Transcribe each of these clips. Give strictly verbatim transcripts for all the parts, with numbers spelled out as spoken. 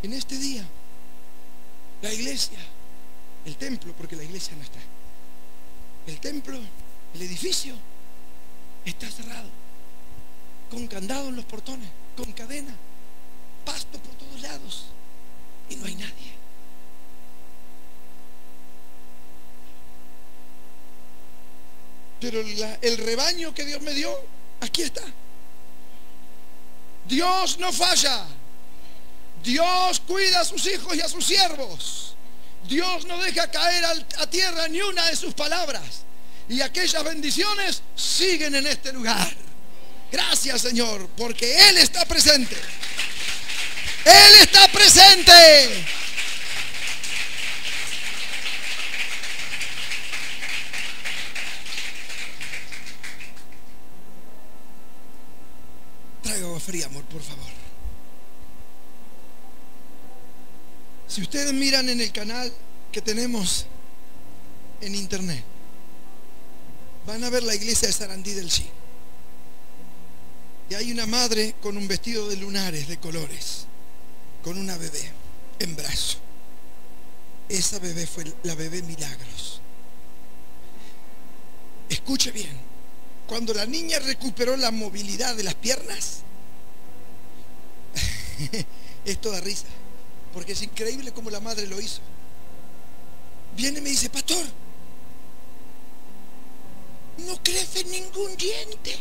En este día, la iglesia, el templo, porque la iglesia no está, el templo, el edificio está cerrado, con candado en los portones, con cadena, pasto por todos lados, y no hay nadie. Pero la, el rebaño que Dios me dio, aquí está. Dios no falla. Dios cuida a sus hijos y a sus siervos. Dios no deja caer a tierra ni una de sus palabras. Y aquellas bendiciones siguen en este lugar. Gracias, Señor, porque Él está presente. Él está presente. Traiga agua fría, amor, por favor. Si ustedes miran en el canal que tenemos en internet, van a ver la iglesia de Sarandí del Sí. Y hay una madre con un vestido de lunares de colores, con una bebé en brazo. Esa bebé fue la bebé Milagros. Escuche bien. Cuando la niña recuperó la movilidad de las piernas, esto da risa, porque es increíble cómo la madre lo hizo. Viene y me dice: pastor, no crece ningún diente.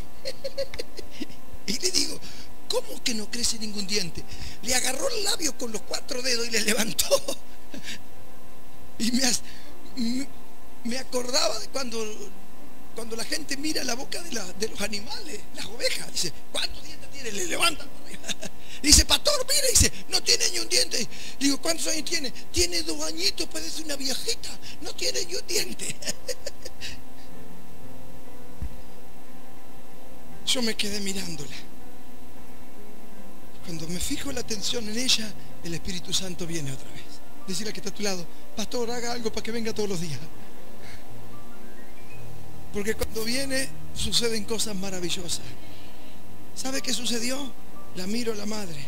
Y le digo: ¿cómo que no crece ningún diente? Le agarró el labio con los cuatro dedos y le levantó. Y me, me acordaba de cuando, cuando la gente mira la boca de, la, de los animales, las ovejas. Dice: ¿cuántos dientes tiene? Le levantan por arriba. Dice: pastor, mira, dice, no tiene ni un diente. Digo: ¿cuántos años tiene? Tiene dos añitos, parece una viejita, no tiene ni un diente. Yo me quedé mirándola. Cuando me fijo la atención en ella, el Espíritu Santo viene otra vez. Decirle al que está a tu lado: pastor, haga algo para que venga todos los días. Porque cuando viene suceden cosas maravillosas. ¿Sabe qué sucedió? La miro a la madre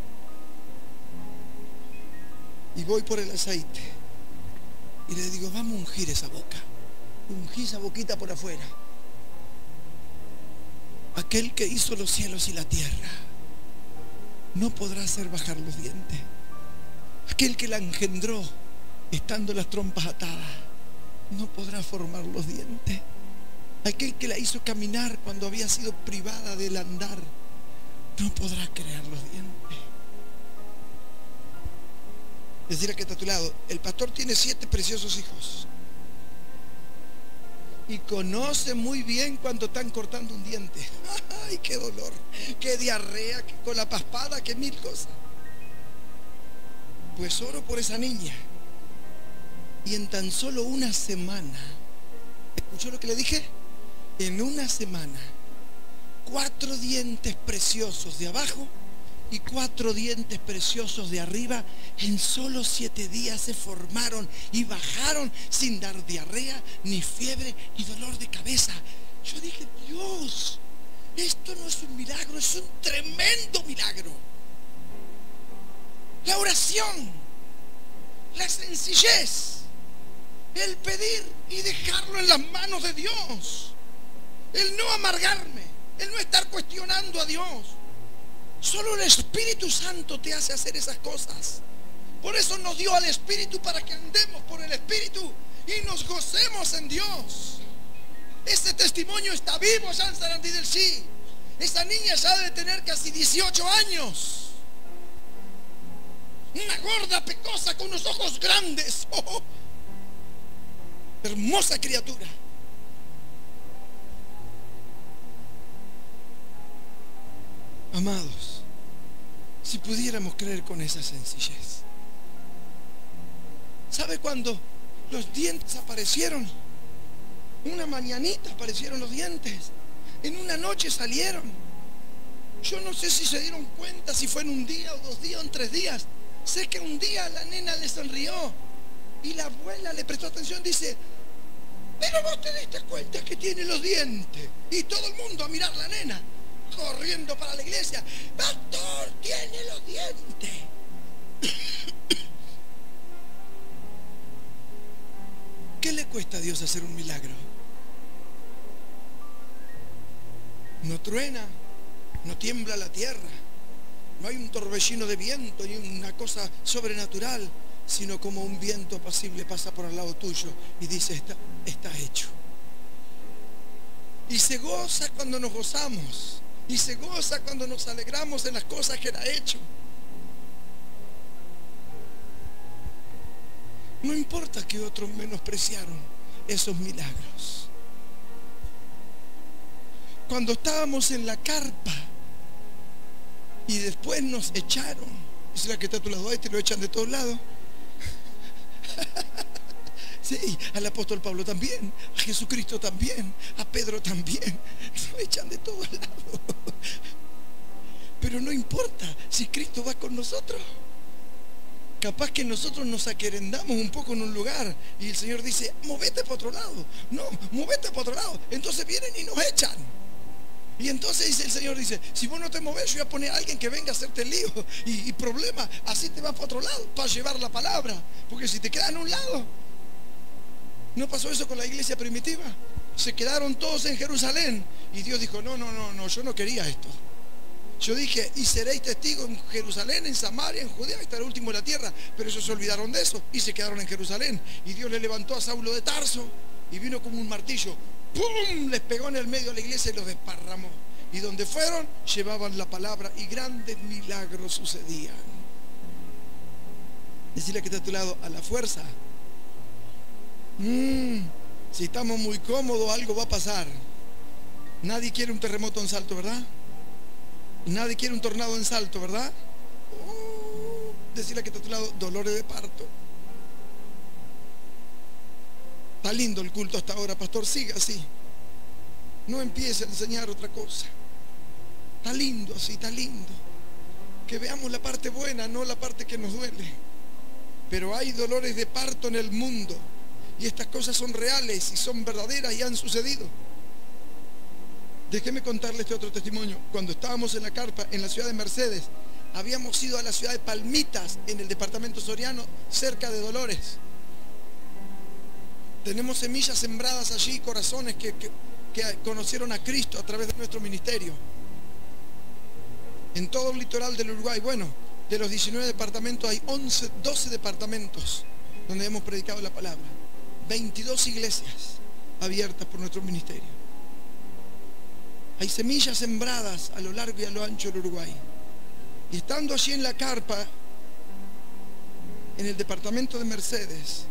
y voy por el aceite y le digo: vamos a ungir esa boca. Ungí esa boquita por afuera. Aquel que hizo los cielos y la tierra no podrá hacer bajar los dientes. Aquel que la engendró estando las trompas atadas no podrá formar los dientes. Aquel que la hizo caminar cuando había sido privada del andar no podrá crear los dientes. Decir a que está a tu lado: el pastor tiene siete preciosos hijos y conoce muy bien cuando están cortando un diente. ¡Ay, qué dolor! ¡Qué diarrea! ¡Qué con la paspada! ¡Qué mil cosas! Pues oro por esa niña y en tan solo una semana, ¿escuchó lo que le dije? En una semana, cuatro dientes preciosos de abajo y cuatro dientes preciosos de arriba, en solo siete días se formaron y bajaron sin dar diarrea, ni fiebre, ni dolor de cabeza. Yo dije: Dios, esto no es un milagro, es un tremendo milagro. La oración, la sencillez, el pedir y dejarlo en las manos de Dios, el no amargarme, el no estar cuestionando a Dios. Solo el Espíritu Santo te hace hacer esas cosas. Por eso nos dio al Espíritu, para que andemos por el Espíritu y nos gocemos en Dios. Este testimonio está vivo allá en Sarandí del Sí. Esa niña ya debe tener casi dieciocho años. Una gorda pecosa con unos ojos grandes. Oh, oh. Hermosa criatura. Amados, si pudiéramos creer con esa sencillez. ¿Sabe cuándo los dientes aparecieron? Una mañanita aparecieron los dientes. En una noche salieron. Yo no sé si se dieron cuenta, si fue en un día o dos días o en tres días. Sé que un día la nena le sonrió y la abuela le prestó atención. Dice: pero vos te diste cuenta que tiene los dientes. Y todo el mundo a mirar a la nena, corriendo para la iglesia: pastor, tiene los dientes. ¿Qué le cuesta a Dios hacer un milagro? No truena, no tiembla la tierra, no hay un torbellino de viento ni una cosa sobrenatural, sino como un viento apacible pasa por al lado tuyo y dice: está, está hecho. Y se goza cuando nos gozamos, y se goza cuando nos alegramos en las cosas que Él ha hecho. No importa que otros menospreciaron esos milagros. Cuando estábamos en la carpa y después nos echaron, es la que está a tu lado, ahí te lo echan de todos lados. Sí, al apóstol Pablo también, a Jesucristo también, a Pedro también, nos echan de todos lados. Pero no importa si Cristo va con nosotros. Capaz que nosotros nos aquerendamos un poco en un lugar y el Señor dice: movete para otro lado. No, movete para otro lado. Entonces vienen y nos echan. Y entonces dice el Señor, dice: si vos no te movés, yo voy a poner a alguien que venga a hacerte lío y, y problema. Así te vas para otro lado para llevar la palabra. Porque si te quedas en un lado. ¿No pasó eso con la iglesia primitiva? Se quedaron todos en Jerusalén y Dios dijo: no, no, no, no, yo no quería esto. Yo dije: y seréis testigos en Jerusalén, en Samaria, en Judea, hasta el último de la tierra. Pero ellos se olvidaron de eso y se quedaron en Jerusalén. Y Dios le levantó a Saulo de Tarso y vino como un martillo, ¡pum!, les pegó en el medio de la iglesia y los desparramó. Y donde fueron, llevaban la palabra y grandes milagros sucedían. Decirle que está a tu lado: a la fuerza. Mm, si estamos muy cómodos, algo va a pasar. Nadie quiere un terremoto en Salto, ¿verdad? Nadie quiere un tornado en Salto, ¿verdad? Oh, decirle que está a tu lado: dolores de parto. Está lindo el culto hasta ahora, pastor, siga así. No empiece a enseñar otra cosa. Está lindo así, está lindo. Que veamos la parte buena, no la parte que nos duele. Pero hay dolores de parto en el mundo. Y estas cosas son reales y son verdaderas y han sucedido. Déjeme contarle este otro testimonio. Cuando estábamos en la carpa en la ciudad de Mercedes, habíamos ido a la ciudad de Palmitas, en el departamento Soriano, cerca de Dolores. Tenemos semillas sembradas allí, corazones que, que, que conocieron a Cristo a través de nuestro ministerio. En todo el litoral del Uruguay, bueno, de los diecinueve departamentos hay once, doce departamentos donde hemos predicado la palabra. veintidós iglesias abiertas por nuestro ministerio. Hay semillas sembradas a lo largo y a lo ancho del Uruguay. Y estando allí en la carpa, en el departamento de Mercedes,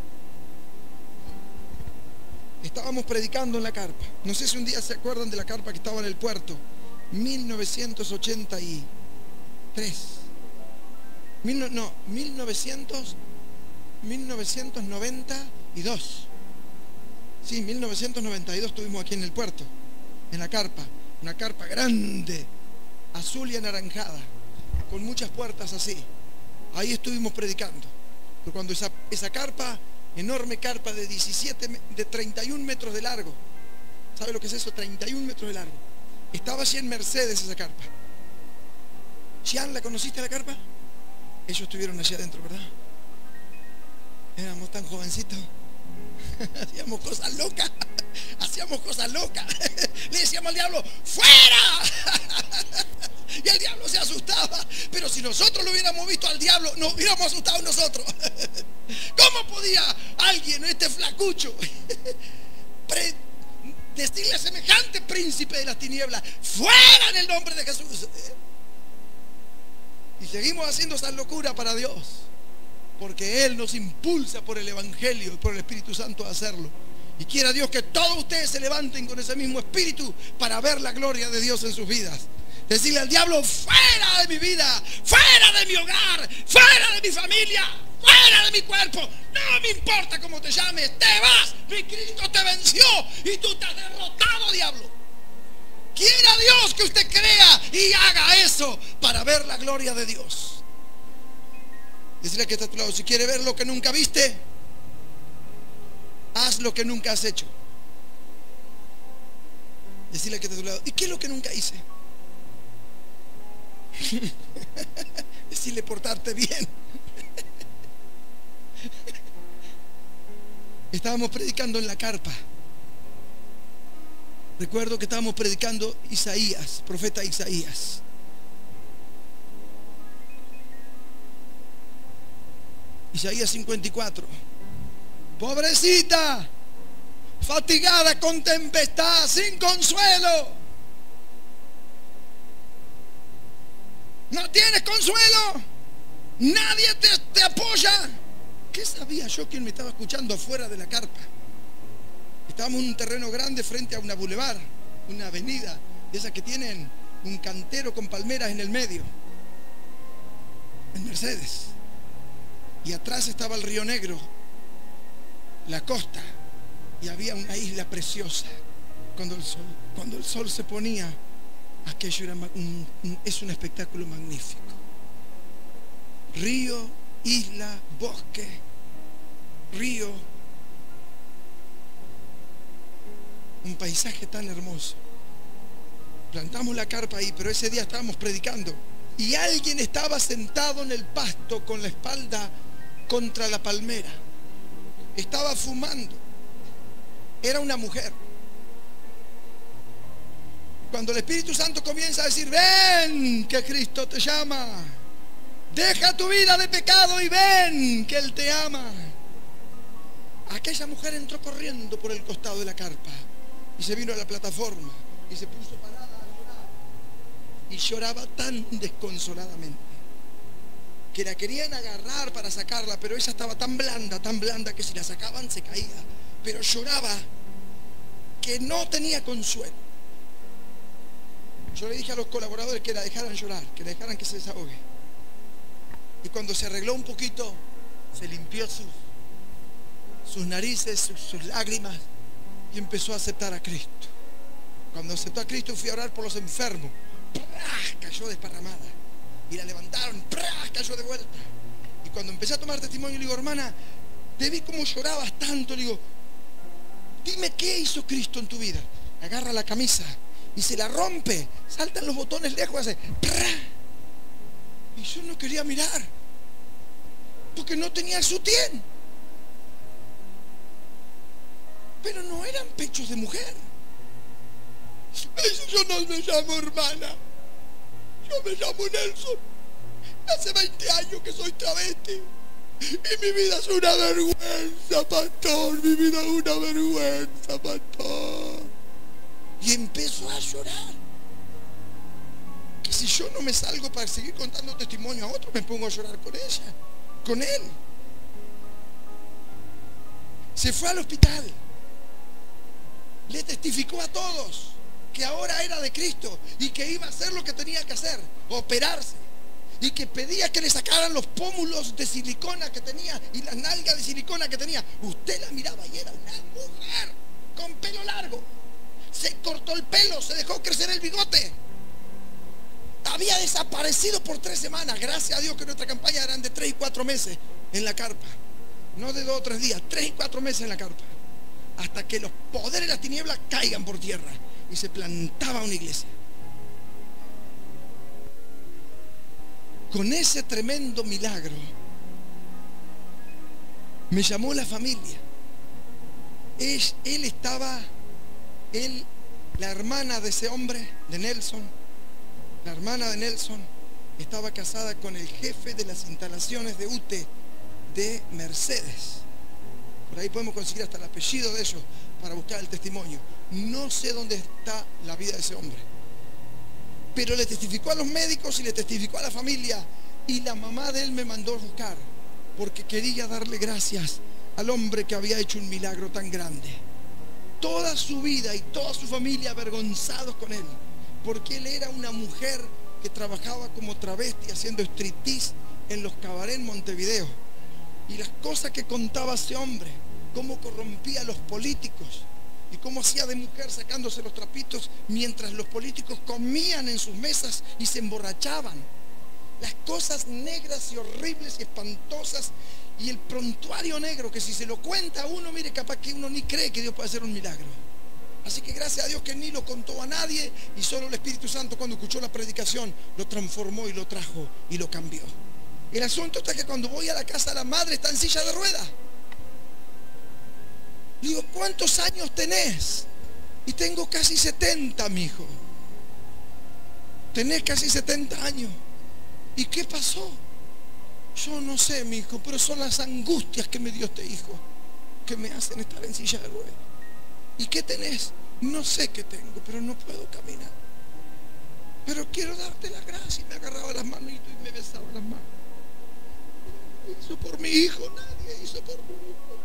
estábamos predicando en la carpa. No sé si un día se acuerdan de la carpa que estaba en el puerto. mil novecientos ochenta y tres. Mil, no, mil novecientos, mil novecientos noventa y dos. Sí, mil novecientos noventa y dos estuvimos aquí en el puerto, en la carpa. Una carpa grande, azul y anaranjada, con muchas puertas así. Ahí estuvimos predicando. Pero cuando esa, esa carpa, enorme carpa de diecisiete, de treinta y un metros de largo, ¿sabe lo que es eso? treinta y un metros de largo. Estaba allí en Mercedes esa carpa. Jean, ¿la conociste la carpa? Ellos estuvieron allí adentro, ¿verdad? Éramos tan jovencitos. Hacíamos cosas locas. Hacíamos cosas locas. Le decíamos al diablo: ¡fuera! Y el diablo se asustaba. Pero si nosotros lo hubiéramos visto al diablo, nos hubiéramos asustado nosotros. ¿Cómo podía alguien, este flacucho, decirle a semejante príncipe de las tinieblas: fuera en el nombre de Jesús? Y seguimos haciendo esa locura para Dios, porque Él nos impulsa por el Evangelio y por el Espíritu Santo a hacerlo. Y quiera Dios que todos ustedes se levanten con ese mismo espíritu para ver la gloria de Dios en sus vidas. Decirle al diablo: fuera de mi vida, fuera de mi hogar, fuera de mi familia, fuera de mi cuerpo. No me importa cómo te llames, te vas. Mi Cristo te venció y tú te has derrotado, diablo. Quiera Dios que usted crea y haga eso para ver la gloria de Dios. Decirle que está a tu lado: si quiere ver lo que nunca viste, haz lo que nunca has hecho. Decirle que está a tu lado: ¿y qué es lo que nunca hice? Decirle: portarte bien. Estábamos predicando en la carpa. Recuerdo que estábamos predicando Isaías, profeta Isaías. Isaías cincuenta y cuatro. Pobrecita, fatigada con tempestad, sin consuelo. No tienes consuelo. Nadie te, te apoya. ¿Qué sabía yo quien me estaba escuchando afuera de la carpa? Estábamos en un terreno grande frente a una bulevar, una avenida de esas que tienen un cantero con palmeras en el medio, en Mercedes. Y atrás estaba el Río Negro, la costa, y había una isla preciosa. Cuando el sol, cuando el sol se ponía, aquello era un, un, es un espectáculo magnífico. Río, isla, bosque, río, un paisaje tan hermoso. Plantamos la carpa ahí, pero ese día estábamos predicando y alguien estaba sentado en el pasto con la espalda contra la palmera. Estaba fumando. Era una mujer. Cuando el Espíritu Santo comienza a decir: ven, que Cristo te llama, deja tu vida de pecado y ven, que Él te ama. Aquella mujer entró corriendo por el costado de la carpa y se vino a la plataforma y se puso parada a llorar. Y lloraba tan desconsoladamente que la querían agarrar para sacarla, pero ella estaba tan blanda, tan blanda, que si la sacaban se caía. Pero lloraba que no tenía consuelo. Yo le dije a los colaboradores que la dejaran llorar, que la dejaran que se desahogue. Y cuando se arregló un poquito, se limpió sus, sus narices, sus, sus lágrimas, y empezó a aceptar a Cristo. Cuando aceptó a Cristo, fui a orar por los enfermos. ¡Prah! Cayó desparramada. Y la levantaron, ¡prah! Cayó de vuelta. Y cuando empecé a tomar testimonio, le digo: hermana, te vi como llorabas tanto. Le digo: dime qué hizo Cristo en tu vida. Agarra la camisa y se la rompe, saltan los botones lejos, hace ¡prah! Y yo no quería mirar porque no tenía el sutién. Pero no eran pechos de mujer. Yo no me llamo hermana, yo me llamo Nelson. Hace veinte años que soy travesti y mi vida es una vergüenza, pastor. Mi vida es una vergüenza, pastor. Y empezó a llorar. Que si yo no me salgo para seguir contando testimonio a otros, me pongo a llorar con ella, con él. Se fue al hospital. Le testificó a todos que ahora era de Cristo y que iba a hacer lo que tenía que hacer, operarse, y que pedía que le sacaran los pómulos de silicona que tenía y las nalgas de silicona que tenía. Usted la miraba y era una mujer con pelo largo. Se cortó el pelo, se dejó crecer el bigote. Había desaparecido por tres semanas. Gracias a Dios que nuestra campaña eran de tres y cuatro meses en la carpa, no de dos o tres días, tres y cuatro meses en la carpa, hasta que los poderes de las tinieblas caigan por tierra y se plantaba una iglesia. Con ese tremendo milagro me llamó la familia. Él, él estaba, él, la hermana de ese hombre, de Nelson, la hermana de Nelson estaba casada con el jefe de las instalaciones de U T E de Mercedes. Por ahí podemos conseguir hasta el apellido de ellos para buscar el testimonio. No sé dónde está la vida de ese hombre, pero le testificó a los médicos y le testificó a la familia, y la mamá de él me mandó a buscar porque quería darle gracias al hombre que había hecho un milagro tan grande. Toda su vida y toda su familia avergonzados con él, porque él era una mujer que trabajaba como travesti haciendo striptease en los cabarets en Montevideo. Y las cosas que contaba ese hombre, cómo corrompía a los políticos y cómo hacía de mujer sacándose los trapitos mientras los políticos comían en sus mesas y se emborrachaban. Las cosas negras y horribles y espantosas, y el prontuario negro que si se lo cuenta a uno, mire, capaz que uno ni cree que Dios puede hacer un milagro. Así que gracias a Dios que ni lo contó a nadie, y solo el Espíritu Santo, cuando escuchó la predicación, lo transformó y lo trajo y lo cambió. El asunto está que cuando voy a la casa de la madre está en silla de ruedas. Le digo, ¿cuántos años tenés? Y tengo casi setenta, mijo. Tenés casi setenta años. ¿Y qué pasó? Yo no sé, mijo, pero son las angustias que me dio este hijo que me hacen estar en silla de ruedas. ¿Y qué tenés? No sé qué tengo, pero no puedo caminar. Pero quiero darte la gracia. Y me agarraba las manitos y me besaba las manos. Nadie hizo por mi hijo, nadie hizo por mi hijo.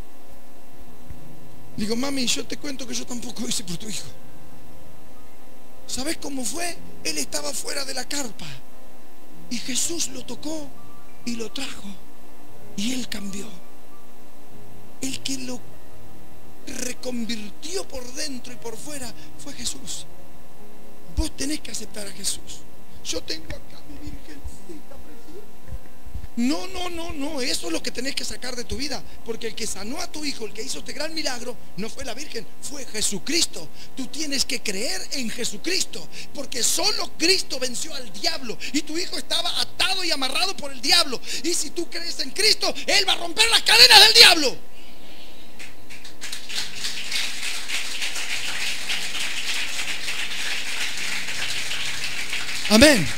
Digo, mami, yo te cuento que yo tampoco hice por tu hijo. ¿Sabes cómo fue? Él estaba fuera de la carpa y Jesús lo tocó y lo trajo y él cambió. El que lo reconvirtió por dentro y por fuera fue Jesús. Vos tenés que aceptar a Jesús. Yo tengo acá mi virgencita preciosa. No, no, no, no, eso es lo que tenés que sacar de tu vida. Porque el que sanó a tu hijo, el que hizo este gran milagro, no fue la Virgen, fue Jesucristo. Tú tienes que creer en Jesucristo, porque solo Cristo venció al diablo. Y tu hijo estaba atado y amarrado por el diablo. Y si tú crees en Cristo, Él va a romper las cadenas del diablo. Amén.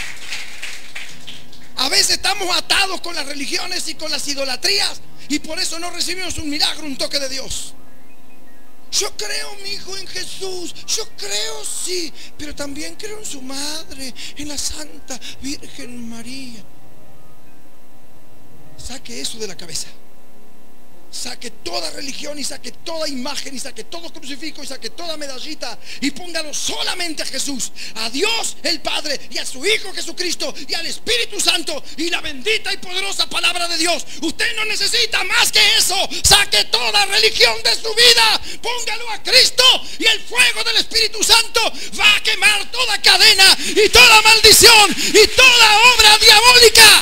A veces estamos atados con las religiones y con las idolatrías y por eso no recibimos un milagro, un toque de Dios. Yo creo, mi hijo, en Jesús. Yo creo, sí, pero también creo en su madre, en la Santa Virgen María. Saque eso de la cabeza. Saque toda religión y saque toda imagen y saque todo crucifijo y saque toda medallita y póngalo solamente a Jesús, a Dios el Padre y a su Hijo Jesucristo y al Espíritu Santo y la bendita y poderosa palabra de Dios. Usted no necesita más que eso. Saque toda religión de su vida, póngalo a Cristo y el fuego del Espíritu Santo va a quemar toda cadena y toda maldición y toda obra diabólica.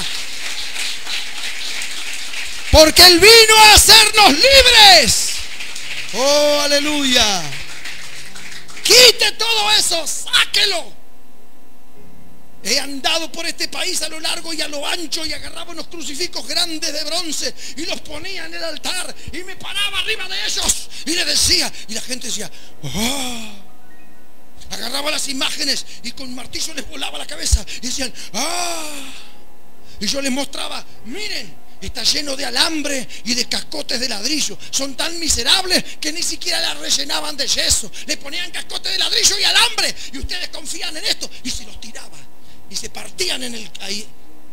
Porque Él vino a hacernos libres. Oh, aleluya. Quite todo eso, sáquelo. He andado por este país a lo largo y a lo ancho y agarraba unos crucifijos grandes de bronce y los ponía en el altar y me paraba arriba de ellos y le decía, y la gente decía, oh. Agarraba las imágenes y con martillo les volaba la cabeza y decían, ah. Y yo les mostraba, miren, está lleno de alambre y de cascotes de ladrillo. Son tan miserables que ni siquiera la rellenaban de yeso. Le ponían cascotes de ladrillo y alambre. Y ustedes confían en esto. Y se los tiraba. Y se partían en el... ahí.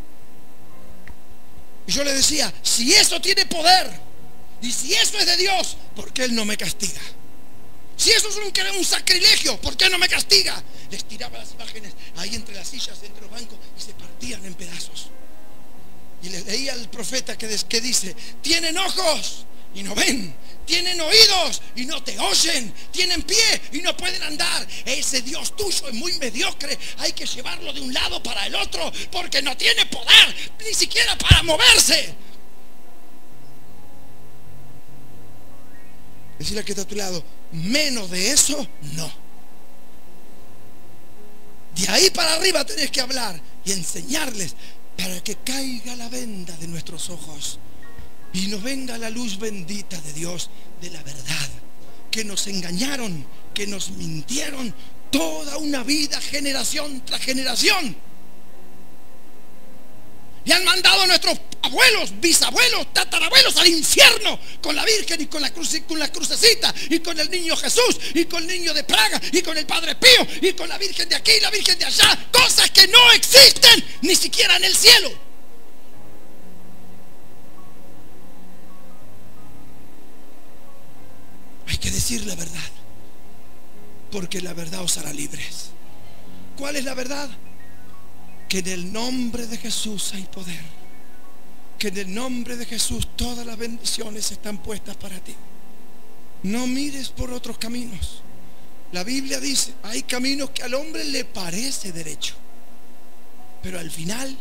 Y yo le decía, si eso tiene poder y si eso es de Dios, ¿por qué Él no me castiga? Si eso es un, un sacrilegio, ¿por qué no me castiga? Les tiraba las imágenes ahí entre las sillas, entre los bancos y se partían en pedazos. Y le leía al profeta que, que dice, tienen ojos y no ven, tienen oídos y no te oyen, tienen pie y no pueden andar. Ese Dios tuyo es muy mediocre, hay que llevarlo de un lado para el otro porque no tiene poder ni siquiera para moverse. Decirle al que está a tu lado, menos de eso, no. De ahí para arriba tenés que hablar y enseñarles para que caiga la venda de nuestros ojos y nos venga la luz bendita de Dios, de la verdad, que nos engañaron, que nos mintieron toda una vida, generación tras generación. Y han mandado a nuestros abuelos, bisabuelos, tatarabuelos al infierno con la Virgen y con la, cruz, con la crucecita y con el niño Jesús y con el niño de Praga y con el Padre Pío y con la Virgen de aquí y la Virgen de allá. Cosas que no existen ni siquiera en el cielo. Hay que decir la verdad, porque la verdad os hará libres. ¿Cuál es la verdad? Que en el nombre de Jesús hay poder. Que en el nombre de Jesús todas las bendiciones están puestas para ti. No mires por otros caminos. La Biblia dice, hay caminos que al hombre le parece derecho, pero al final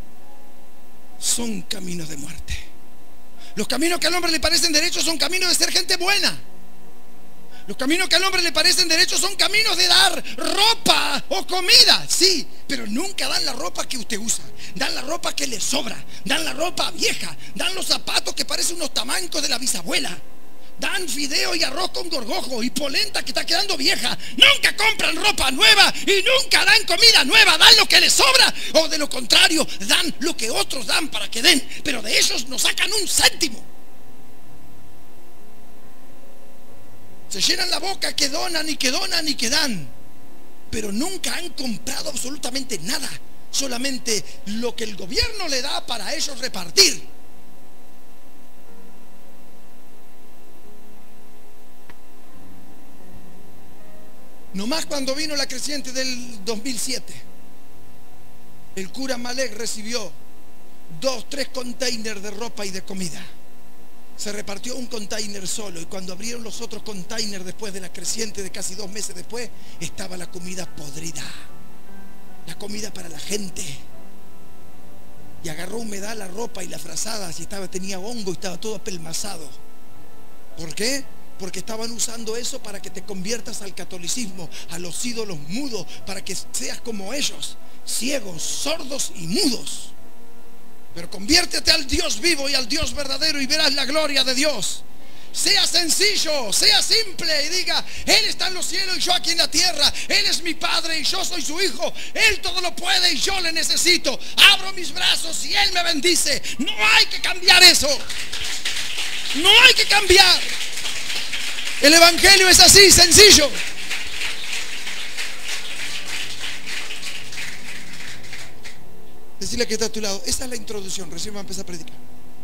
son caminos de muerte. Los caminos que al hombre le parecen derechos son caminos de ser gente buena. Los caminos que al hombre le parecen derechos son caminos de dar ropa o comida, sí, pero nunca dan la ropa que usted usa. Dan la ropa que le sobra, dan la ropa vieja, dan los zapatos que parecen unos tamancos de la bisabuela, dan fideo y arroz con gorgojo y polenta que está quedando vieja. Nunca compran ropa nueva y nunca dan comida nueva. Dan lo que les sobra, o de lo contrario, dan lo que otros dan para que den, pero de ellos no sacan un céntimo. Se llenan la boca que donan y que donan y que dan, pero nunca han comprado absolutamente nada, solamente lo que el gobierno le da para ellos repartir. Nomás cuando vino la creciente del dos mil siete, el cura Malek recibió dos, tres containers de ropa y de comida. Se repartió un container solo, y cuando abrieron los otros containers después de la creciente de casi dos meses después, estaba la comida podrida, la comida para la gente. Y agarró humedad la ropa y las frazadas, y estaba, tenía hongo y estaba todo apelmazado. ¿Por qué? Porque estaban usando eso para que te conviertas al catolicismo, a los ídolos mudos, para que seas como ellos, ciegos, sordos y mudos. Pero conviértete al Dios vivo y al Dios verdadero y verás la gloria de Dios. Sea sencillo, sea simple y diga: Él está en los cielos y yo aquí en la tierra. Él es mi Padre y yo soy su Hijo. Él todo lo puede y yo le necesito. Abro mis brazos y Él me bendice. No hay que cambiar eso. No hay que cambiar. El evangelio es así, sencillo. Decirle que está a tu lado: esa es la introducción, recién va a empezar a predicar.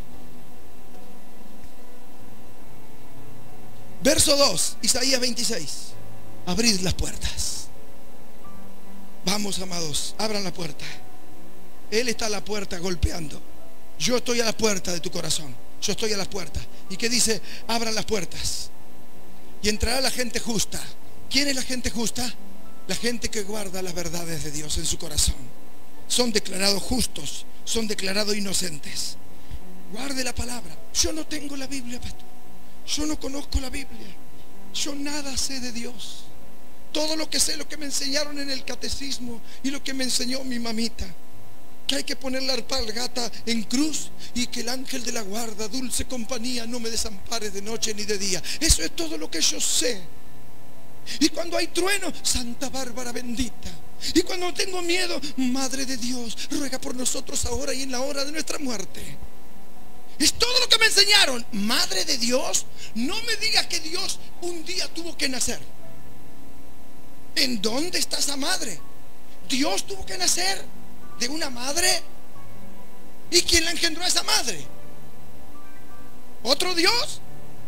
Verso dos, Isaías veintiséis. Abrid las puertas. Vamos, amados, abran la puerta. Él está a la puerta golpeando. Yo estoy a la puerta de tu corazón. Yo estoy a las puertas. ¿Y qué dice? Abran las puertas y entrará la gente justa. ¿Quién es la gente justa? La gente que guarda las verdades de Dios en su corazón. Son declarados justos, son declarados inocentes. Guarde la palabra. Yo no tengo la Biblia, pastor. Yo no conozco la Biblia. Yo nada sé de Dios. Todo lo que sé, lo que me enseñaron en el catecismo y lo que me enseñó mi mamita, que hay que poner la alpargata en cruz y que el ángel de la guarda, dulce compañía, no me desampare de noche ni de día. Eso es todo lo que yo sé. Y cuando hay trueno, Santa Bárbara bendita. Y cuando tengo miedo, Madre de Dios, ruega por nosotros ahora y en la hora de nuestra muerte. Es todo lo que me enseñaron. Madre de Dios, no me digas que Dios un día tuvo que nacer. ¿En dónde está esa madre? Dios tuvo que nacer de una madre. ¿Y quién la engendró a esa madre? ¿Otro Dios?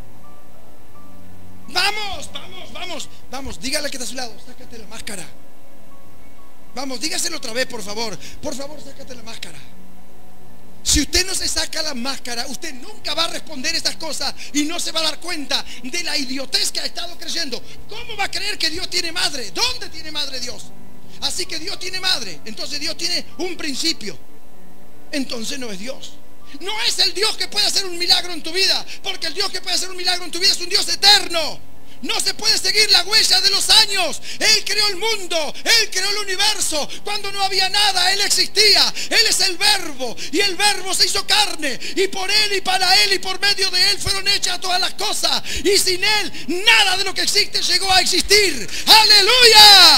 Vamos, vamos, vamos, vamos, dígale que está a su lado: sácate la máscara. Vamos, dígaselo otra vez, por favor. Por favor, sácate la máscara. Si usted no se saca la máscara, usted nunca va a responder estas cosas y no se va a dar cuenta de la idiotez que ha estado creyendo. ¿Cómo va a creer que Dios tiene madre? ¿Dónde tiene madre Dios? Así que Dios tiene madre, entonces Dios tiene un principio. Entonces no es Dios. No es el Dios que puede hacer un milagro en tu vida, porque el Dios que puede hacer un milagro en tu vida es un Dios eterno. No se puede seguir la huella de los años. Él creó el mundo, Él creó el universo. Cuando no había nada, Él existía. Él es el Verbo, y el Verbo se hizo carne, y por Él y para Él y por medio de Él fueron hechas todas las cosas, y sin Él nada de lo que existe llegó a existir. ¡Aleluya!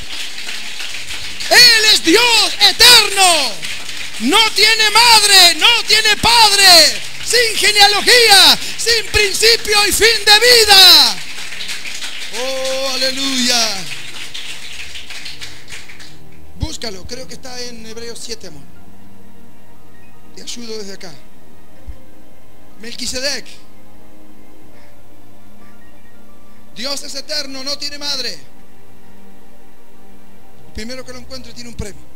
Él es Dios eterno. No tiene madre, no tiene padre, sin genealogía, sin principio y fin de vida. Oh, aleluya. Búscalo, creo que está en Hebreos siete, amor. Te ayudo desde acá. Melquisedec. Dios es eterno, no tiene madre. El primero que lo encuentre tiene un premio.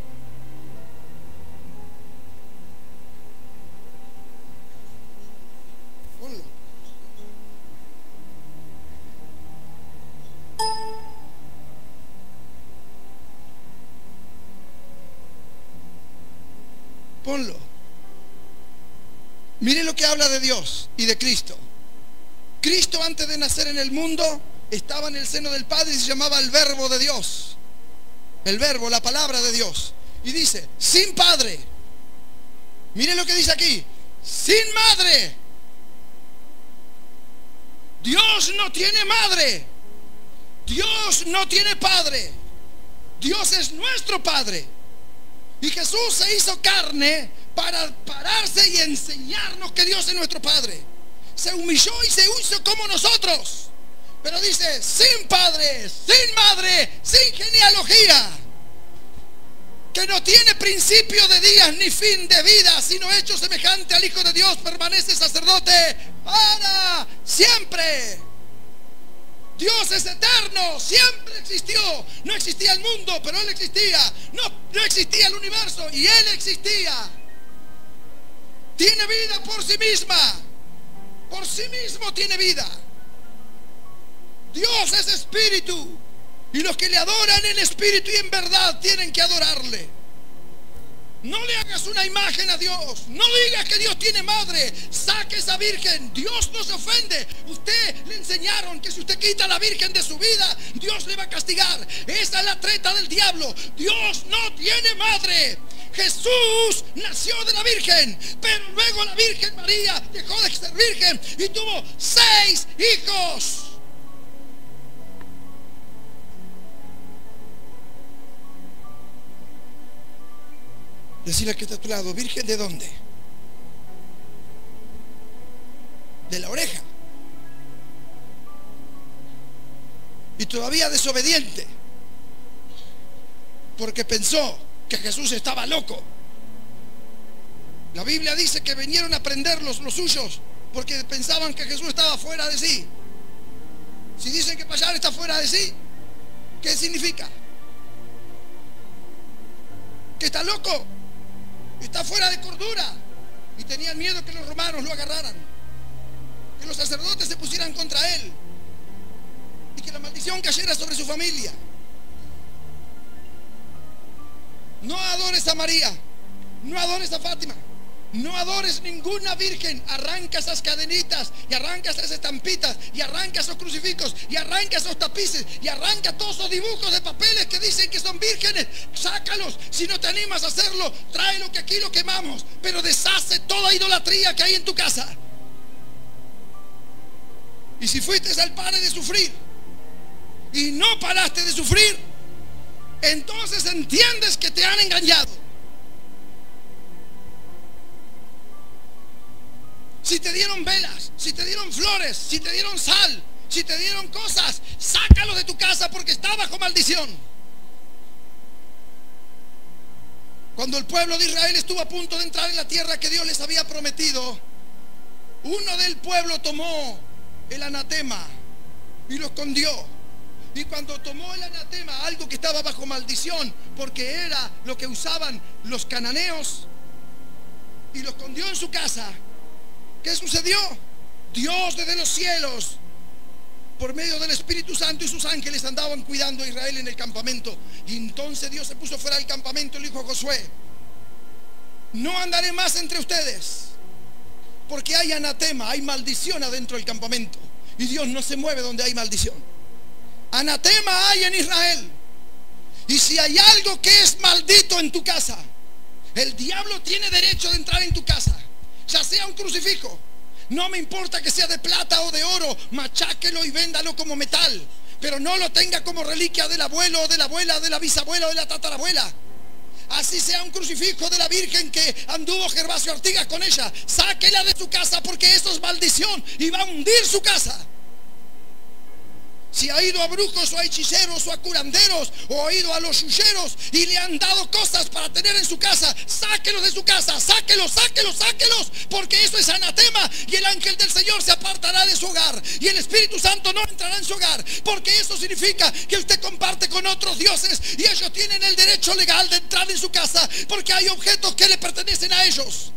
Ponlo. Ponlo. Mire lo que habla de Dios y de Cristo. Cristo, antes de nacer en el mundo, estaba en el seno del Padre y se llamaba el Verbo de Dios. El Verbo, la palabra de Dios. Y dice, sin padre. Miren lo que dice aquí. Sin madre. Dios no tiene madre. Dios no tiene padre. Dios es nuestro Padre. Y Jesús se hizo carne para pararse y enseñarnos que Dios es nuestro Padre. Se humilló y se hizo como nosotros. Pero dice, sin padre, sin madre, sin genealogía, que no tiene principio de días ni fin de vida, sino hecho semejante al Hijo de Dios, permanece sacerdote para siempre. Dios es eterno, siempre existió. No existía el mundo, pero Él existía. No, no existía el universo y Él existía. Tiene vida por sí misma. Por sí mismo tiene vida. Dios es espíritu. Y los que le adoran en espíritu y en verdad tienen que adorarle. No le hagas una imagen a Dios. No digas que Dios tiene madre. Saque esa virgen. Dios no se ofende. Usted le enseñaron que si usted quita a la virgen de su vida, Dios le va a castigar. Esa es la treta del diablo. Dios no tiene madre. Jesús nació de la virgen, pero luego la Virgen María dejó de ser virgen y tuvo seis hijos. Decirle que está a tu lado, ¿virgen de dónde? De la oreja. Y todavía desobediente, porque pensó que Jesús estaba loco. La Biblia dice que vinieron a prenderlos los suyos porque pensaban que Jesús estaba fuera de sí. Si dicen que Payar está fuera de sí, ¿qué significa? Que está loco. Está fuera de cordura. Y tenían miedo que los romanos lo agarraran, que los sacerdotes se pusieran contra él y que la maldición cayera sobre su familia. No adores a María, no adores a Fátima, no adores ninguna virgen. Arranca esas cadenitas y arranca esas estampitas y arranca esos crucifijos y arranca esos tapices y arranca todos esos dibujos de papeles que dicen que son vírgenes. Sácalos. Si no te animas a hacerlo, tráelo, que aquí lo quemamos. Pero deshace toda idolatría que hay en tu casa. Y si fuiste al padre de sufrir y no paraste de sufrir, entonces entiendes que te han engañado. Si te dieron velas, si te dieron flores, si te dieron sal, si te dieron cosas, sácalo de tu casa porque está bajo maldición. Cuando el pueblo de Israel estuvo a punto de entrar en la tierra que Dios les había prometido, uno del pueblo tomó el anatema y lo escondió. Y cuando tomó el anatema, algo que estaba bajo maldición, porque era lo que usaban los cananeos, y lo escondió en su casa, ¿qué sucedió? Dios desde los cielos, por medio del Espíritu Santo y sus ángeles, andaban cuidando a Israel en el campamento. Y entonces Dios se puso fuera del campamento y le dijo a Josué: no andaré más entre ustedes, porque hay anatema, hay maldición adentro del campamento, y Dios no se mueve donde hay maldición. Anatema hay en Israel. Y si hay algo que es maldito en tu casa, el diablo tiene derecho de entrar en tu casa. Ya sea un crucifijo, no me importa que sea de plata o de oro, macháquelo y véndalo como metal, pero no lo tenga como reliquia del abuelo o de la abuela, de la bisabuela o de la tatarabuela. Así sea un crucifijo de la Virgen que anduvo Gervasio Artigas con ella, sáquela de su casa, porque eso es maldición y va a hundir su casa. Si ha ido a brujos o a hechiceros o a curanderos o ha ido a los yuyeros y le han dado cosas para tener en su casa, sáquelos de su casa, sáquelos, sáquelos, sáquelos, porque eso es anatema, y el ángel del Señor se apartará de su hogar y el Espíritu Santo no entrará en su hogar, porque eso significa que usted comparte con otros dioses y ellos tienen el derecho legal de entrar en su casa, porque hay objetos que le pertenecen a ellos.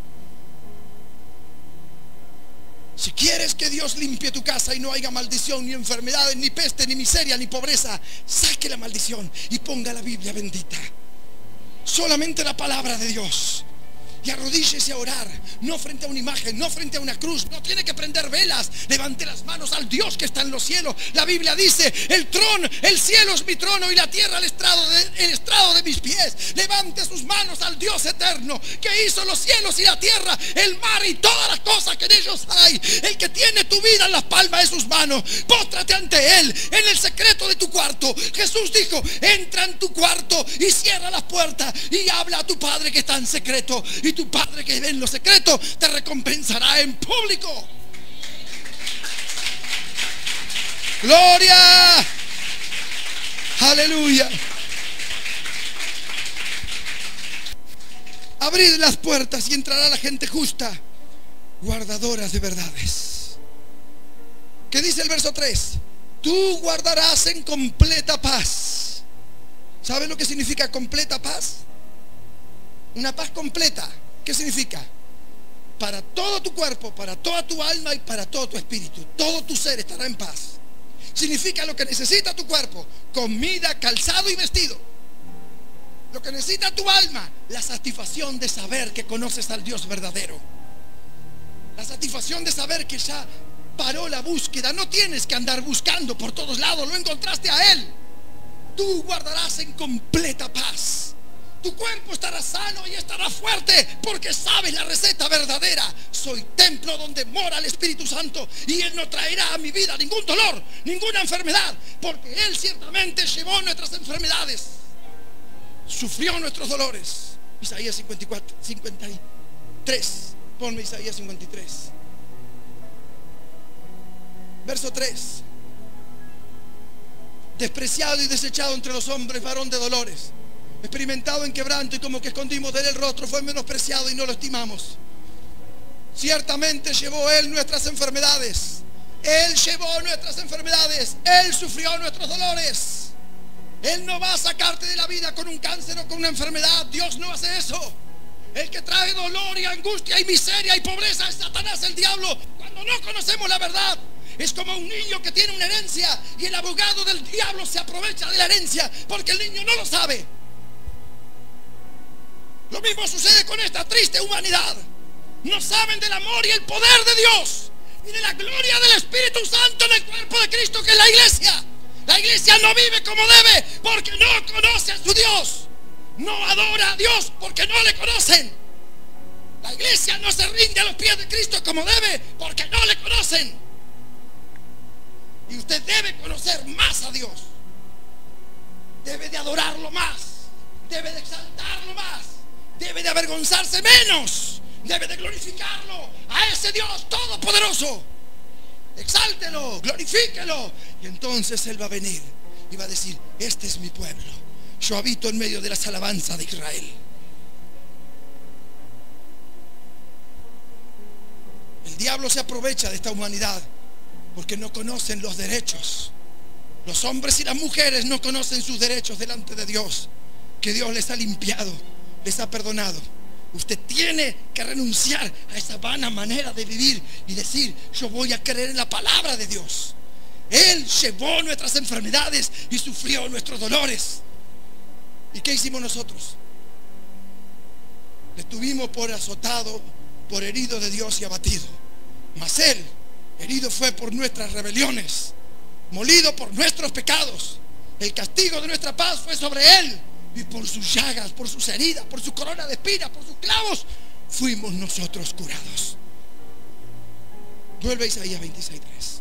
Si quieres que Dios limpie tu casa y no haya maldición, ni enfermedades, ni peste, ni miseria, ni pobreza, saque la maldición y ponga la Biblia bendita. Solamente la palabra de Dios. y arrodíllese a orar, no frente a una imagen, no frente a una cruz, no tiene que prender velas. Levante las manos al Dios que está en los cielos. La Biblia dice: el trono, el cielo es mi trono y la tierra el estrado de, el estrado de mis pies. Levante sus manos al Dios eterno, que hizo los cielos y la tierra, el mar y todas las cosas que en ellos hay. El que tiene tu vida en las palmas de sus manos. Póstrate ante Él en el secreto de tu cuarto. Jesús dijo: entra en tu cuarto y cierra las puertas y habla a tu Padre que está en secreto, y tu Padre que ve en lo secreto te recompensará en público. Gloria, aleluya. Abrid las puertas y entrará la gente justa, guardadoras de verdades. ¿Qué dice el verso tres? Tú guardarás en completa paz. ¿Sabes lo que significa completa paz? Una paz completa. ¿Qué significa? Para todo tu cuerpo, para toda tu alma y para todo tu espíritu. Todo tu ser estará en paz. Significa lo que necesita tu cuerpo: comida, calzado y vestido. Lo que necesita tu alma: la satisfacción de saber que conoces al Dios verdadero. La satisfacción de saber que ya paró la búsqueda. No tienes que andar buscando por todos lados, lo encontraste a Él. Tú guardarás en completa paz. Tu cuerpo estará sano y estará fuerte, porque sabes la receta verdadera. Soy templo donde mora el Espíritu Santo, y Él no traerá a mi vida ningún dolor, ninguna enfermedad, porque Él ciertamente llevó nuestras enfermedades, sufrió nuestros dolores. Isaías cincuenta y cuatro, cincuenta y tres. Ponme Isaías cincuenta y tres, verso tres. Despreciado y desechado entre los hombres, varón de dolores, experimentado en quebranto, y como que escondimos de él el rostro, fue menospreciado y no lo estimamos. Ciertamente llevó Él nuestras enfermedades. Él llevó nuestras enfermedades. Él sufrió nuestros dolores. Él no va a sacarte de la vida con un cáncer o con una enfermedad. Dios no hace eso. El que trae dolor y angustia y miseria y pobreza es Satanás, el diablo. Cuando no conocemos la verdad, es como un niño que tiene una herencia y el abogado del diablo se aprovecha de la herencia porque el niño no lo sabe. Lo mismo sucede con esta triste humanidad. No saben del amor y el poder de Dios y de la gloria del Espíritu Santo en el cuerpo de Cristo, que es la iglesia. La iglesia no vive como debe porque no conoce a su Dios. No adora a Dios porque no le conocen. La iglesia no se rinde a los pies de Cristo como debe porque no le conocen. Y usted debe conocer más a Dios. Debe de adorarlo más. Debe de exaltarlo más. Debe de avergonzarse menos. Debe de glorificarlo a ese Dios todopoderoso. Exáltelo, glorifíquelo. Y entonces Él va a venir y va a decir: este es mi pueblo. Yo habito en medio de las alabanzas de Israel. El diablo se aprovecha de esta humanidad porque no conocen los derechos. Los hombres y las mujeres no conocen sus derechos delante de Dios, que Dios les ha limpiado, les ha perdonado. Usted tiene que renunciar a esa vana manera de vivir y decir: yo voy a creer en la palabra de Dios. Él llevó nuestras enfermedades y sufrió nuestros dolores. ¿Y qué hicimos nosotros? Le tuvimos por azotado, por herido de Dios y abatido. Mas Él herido fue por nuestras rebeliones, molido por nuestros pecados. El castigo de nuestra paz fue sobre Él, y por sus llagas, por sus heridas, por su corona de espinas, por sus clavos, fuimos nosotros curados. Vuelve a Isaías veintiséis tres.